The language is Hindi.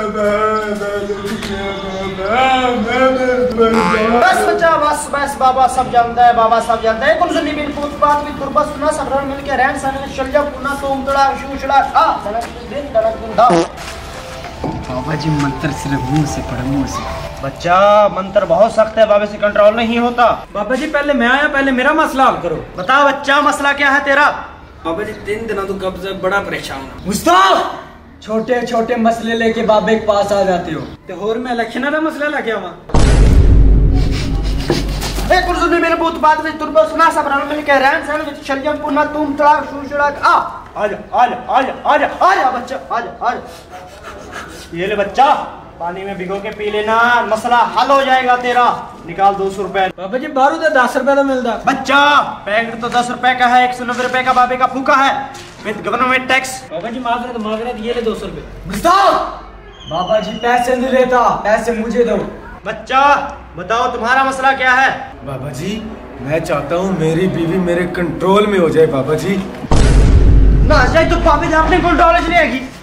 बस बच्चा बस बस, बाबा सब जानता है, बाबा सब जानता है। कुल सुनी बिन पूत बात भी तुरबा सुना सब रन मिल के रहन सन चल जा पुना तुम तड़ा शूशड़ा आ तड़क दिन दा। बाबा जी मंत्र सिर्फ मुंह से पढ़ो, मुंह से। बच्चा मंत्र बहुत सख्त है, बाबा से कंट्रोल नहीं होता। बाबा जी पहले मैं आया, पहले मेरा मसला हल करो। बता बच्चा मसला क्या है तेरा? बाबा जी 3 दिनों तो कब से बड़ा परेशान हूं। मुस्ताफ, छोटे छोटे मसले लेके बाबे के पास आ जाते हो। तो होर मैं इलेक्शन का मसला लेके आवा। ए कुल सुनी मेरे भूत बात में तुरबा सुना सब रन मिल के रहन सन चल जा पुना तुम तड़ा शूशड़ा आ आजा आजा आजा आजा आजा बच्चा आजा आजा। ये ले बच्चा, पानी में भिगो के पी लेना, मसला हल हो जाएगा तेरा। निकाल 200 रुपए। बाबा जी बारू तो 10 रुपए का मिलता। बच्चा पैकेट तो 10 रुपए का है, 190 रुपए का बाबे का फूका है विद गवर्नमेंट टैक्स। बाबा जी मांग रहे ये ले 200 रुपए। मुस्ताफ, बाबा जी पैसे नहीं लेता, पैसे मुझे दो। बच्चा बताओ तुम्हारा मसला क्या है? बाबा जी मैं चाहता हूँ मेरी बीवी मेरे कंट्रोल में हो जाए बाबा जी। ना जाए तो बाबे जी अपने कंट्रोल में रहेगी।